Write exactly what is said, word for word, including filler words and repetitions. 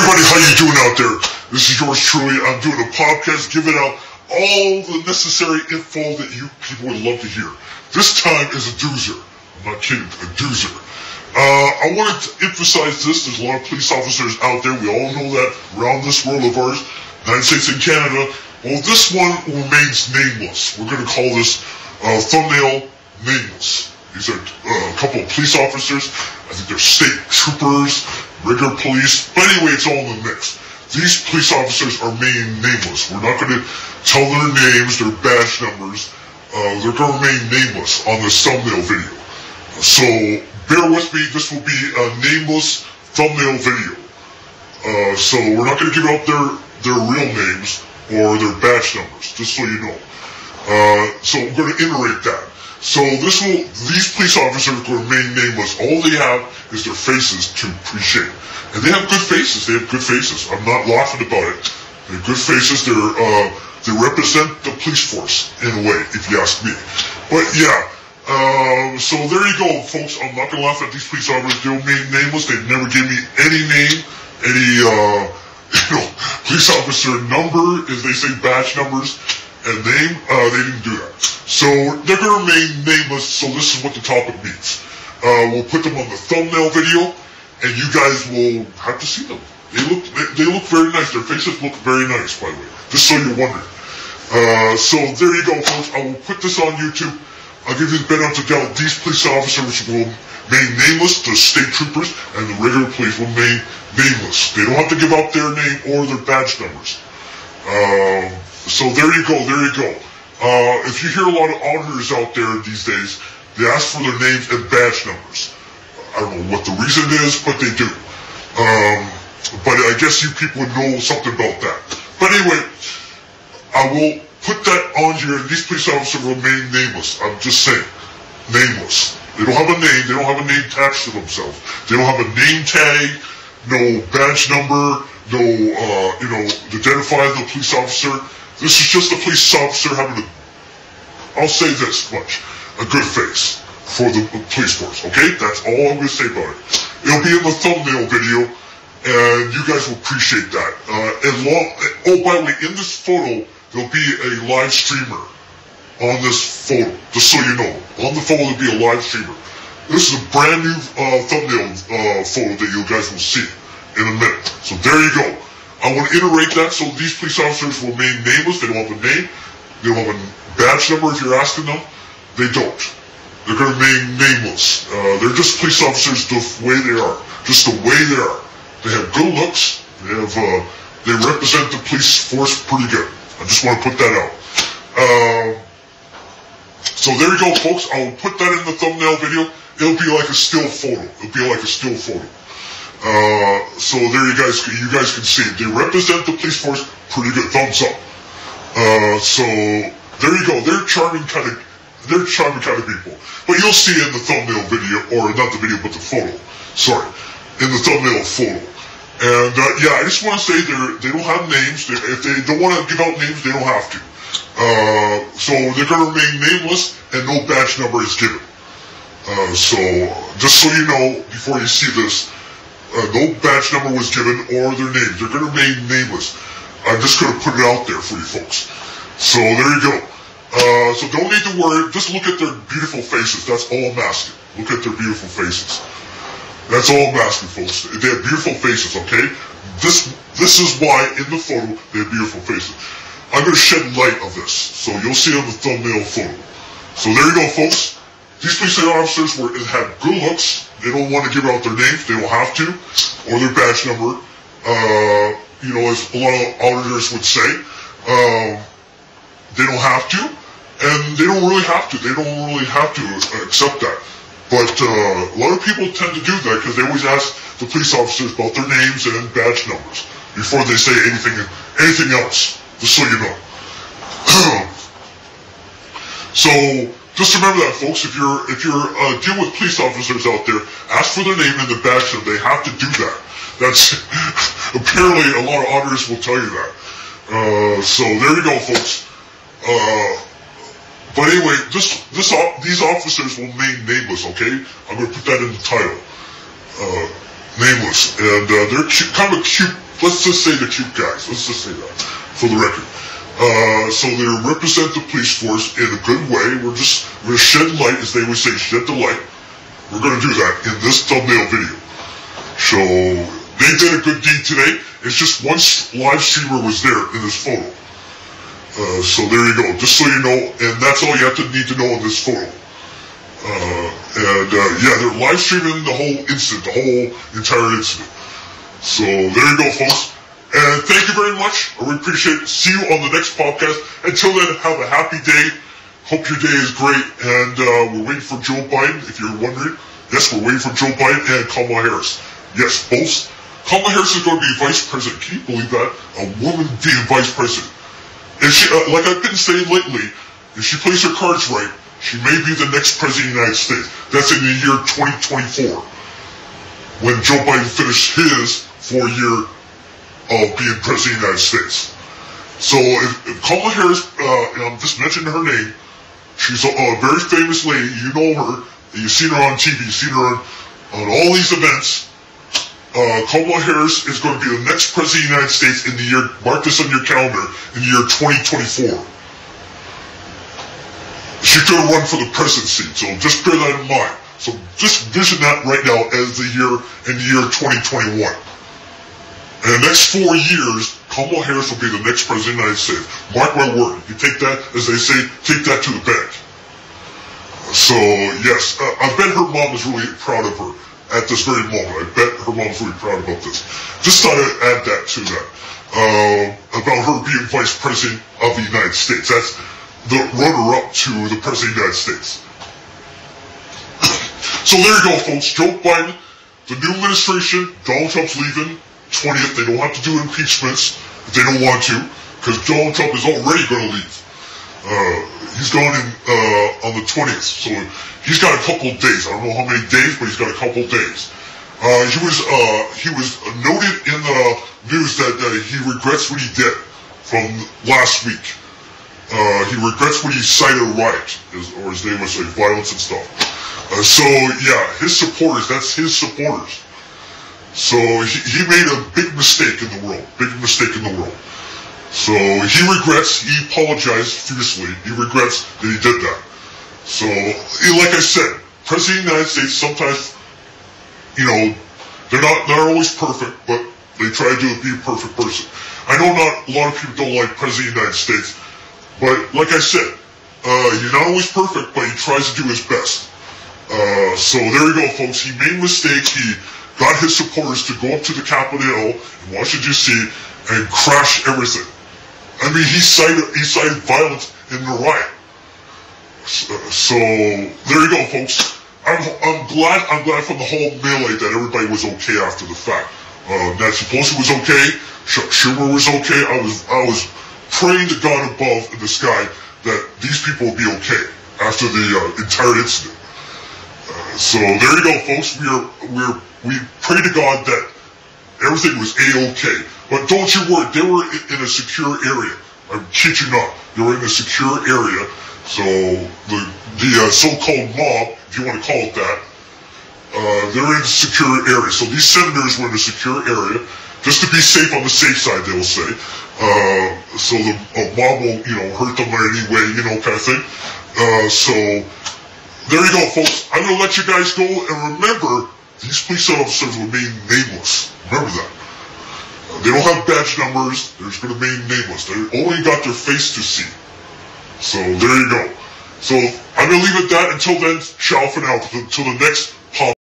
everybody, how you doing out there? This is yours truly. I'm doing a podcast giving out all the necessary info that you people would love to hear. This time is a doozer. I'm not kidding, a doozer. Uh, I wanted to emphasize this. There's a lot of police officers out there. We all know that around this world of ours, United States and Canada. Well, this one remains nameless. We're going to call this uh, thumbnail nameless. These are uh, a couple of police officers. I think they're state troopers, regular police. But anyway, it's all in the mix. These police officers are remain nameless. We're not going to tell their names, their badge numbers. Uh, they're going to remain nameless on this thumbnail video. So bear with me. This will be a nameless thumbnail video. Uh, so we're not going to give out their, their real names or their badge numbers, just so you know. Uh, so I'm going to iterate that. So this will, these police officers are going to remain nameless. All they have is their faces to appreciate. And they have good faces. They have good faces. I'm not laughing about it. They have good faces. They're, uh, they represent the police force in a way, if you ask me. But yeah, um, so there you go, folks. I'm not going to laugh at these police officers. They'll remain nameless. They never gave me any name, any, uh, you know, police officer number, as they say, badge numbers. And name, uh, they didn't do that. So they're going to remain nameless, so this is what the topic means. Uh, we'll put them on the thumbnail video, and you guys will have to see them. They look, they, they look very nice. Their faces look very nice, by the way, just so you're wondering. Uh, so there you go, folks. I will put this on YouTube. I'll give you the benefit of the doubt. These police officers will remain nameless. The state troopers and the regular police will remain nameless. They don't have to give out their name or their badge numbers. Um... Uh, So there you go, there you go. Uh, if you hear a lot of auditors out there these days, they ask for their names and badge numbers. I don't know what the reason is, but they do. Um, but I guess you people would know something about that. But anyway, I will put that on here, and these police officers will remain nameless. I'm just saying, nameless. They don't have a name, they don't have a name attached to themselves. They don't have a name tag, no badge number, no, uh, you know, identifying the police officer. This is just a police officer having a, I'll say this much, a good face for the police force, okay? That's all I'm going to say about it. It'll be in the thumbnail video, and you guys will appreciate that. Uh, and long, oh, by the way, in this photo, there'll be a live streamer on this photo, just so you know. On the photo, there'll be a live streamer. This is a brand new uh, thumbnail uh, photo that you guys will see in a minute. So there you go. I want to iterate that so these police officers will remain nameless. They don't have a name. They don't have a badge number if you're asking them. They don't. They're going to remain nameless. Uh, they're just police officers the way they are. Just the way they are. They have good looks. They have, uh, they represent the police force pretty good. I just want to put that out. Uh, so there you go, folks. I'll put that in the thumbnail video. It'll be like a still photo. It'll be like a still photo. Uh, so there you guys, you guys can see. They represent the police force pretty good. Thumbs up. Uh, so there you go. They're charming kind of, they're charming kind of people. But you'll see in the thumbnail video, or not the video, but the photo. Sorry, in the thumbnail photo. And uh, yeah, I just want to say they they don't have names. They, if they don't want to give out names, they don't have to. Uh, so they're going to remain nameless, and no badge number is given. Uh, so just so you know, before you see this. Uh, no badge number was given or their names. They're going to remain nameless. I'm just going to put it out there for you folks. So there you go. Uh, so don't need to worry. Just look at their beautiful faces. That's all I'm asking. Look at their beautiful faces. That's all I'm asking, folks. They have beautiful faces, okay? This this is why in the photo they have beautiful faces. I'm going to shed light of this. So you'll see on the thumbnail photo. So there you go, folks. These police officers were, had good looks. They don't want to give out their names. They don't have to. Or their badge number. Uh, you know, as a lot of auditors would say. Um, they don't have to. And they don't really have to. They don't really have to accept that. But uh, a lot of people tend to do that because they always ask the police officers about their names and badge numbers before they say anything anything else. Just so you know. So... just remember that, folks. If you're if you're uh, dealing with police officers out there, ask for their name and the badge number. They have to do that. That's apparently a lot of auditors will tell you that. Uh, so there you go, folks. Uh, but anyway, this this these officers will remain nameless. Okay, I'm going to put that in the title. Uh, nameless, and uh, they're cute, kind of cute. Let's just say they're cute guys. Let's just say that for the record. Uh, so they represent the police force in a good way. We're just we're gonna shed light, as they would say, shed the light. We're gonna do that in this thumbnail video. So they did a good deed today. It's just one live streamer was there in this photo. Uh, so there you go. Just so you know, and that's all you have to need to know in this photo. Uh, and uh, yeah, they're live streaming the whole incident, the whole entire incident. So there you go, folks. And thank you very much. I really appreciate it. See you on the next podcast. Until then, have a happy day. Hope your day is great. And uh, we're waiting for Joe Biden, if you're wondering. Yes, we're waiting for Joe Biden and Kamala Harris. Yes, both. Kamala Harris is going to be vice president. Can you believe that? A woman being vice president. And she, uh, like I've been saying lately, if she plays her cards right, she may be the next president of the United States. That's in the year twenty twenty-four, when Joe Biden finished his four year of being president of the United States. So if, if Kamala Harris, uh, I'm just mentioning her name, she's a, a very famous lady. You know her. You've seen her on T V. You've seen her on, on all these events. Uh, Kamala Harris is going to be the next president of the United States in the year, mark this on your calendar, in the year twenty twenty-four. She's going to run for the presidency, so just bear that in mind. So just vision that right now as the year, in the year twenty twenty-one. In the next four years, Kamala Harris will be the next president of the United States. Mark my word. You take that, as they say, take that to the bank. So, yes, uh, I bet her mom is really proud of her at this very moment. I bet her mom's really proud about this. Just thought I'd add that to that. Uh, about her being vice president of the United States. That's the runner-up to the president of the United States. So there you go, folks. Joe Biden, the new administration, Donald Trump's leaving, twentieth. They don't have to do impeachments if they don't want to, because Donald Trump is already going to leave. Uh, he's going in uh, on the twentieth, so he's got a couple of days. I don't know how many days, but he's got a couple of days. Uh, he was uh, he was noted in the news that uh, he regrets what he did from last week. Uh, he regrets when he cited a riot, or as they would say, violence and stuff. Uh, so yeah, his supporters, that's his supporters. So he, he made a big mistake in the world, big mistake in the world. So he regrets, he apologized fiercely, he regrets that he did that. So, like I said, President of the United States, sometimes, you know, they're not, they're always perfect, but they try to be a perfect person. I know not a lot of people don't like President of the United States, but like I said, uh, you're not always perfect, but he tries to do his best. Uh, so there you go, folks. He made mistakes. He got his supporters to go up to the Capitol Hill in Washington, D C and crash everything. I mean, he cited, he cited violence in the riot. So, so there you go, folks. I'm, I'm glad, I'm glad from the whole melee that everybody was okay after the fact. Uh, Nancy Pelosi was okay. Sh- Schumer was okay. I was, I was praying to God above in the sky that these people would be okay after the uh, entire incident. Uh, so there you go, folks. We are, we're, we pray to God that everything was A-okay. But don't you worry, they were in a secure area. I kid you not. They were in a secure area. So the, the uh, so-called mob, if you want to call it that, uh, they're in a secure area. So these senators were in a secure area, just to be safe on the safe side, they will say. Uh, so the uh, mob won't, you know, hurt them in any way, you know, kind of thing. Uh, so there you go, folks. I'm going to let you guys go. And remember, these police officers will remain nameless. Remember that. They don't have badge numbers. They're just going to remain nameless. They only got their face to see. So there you go. So I'm going to leave it at that. Until then, ciao for now. Until the next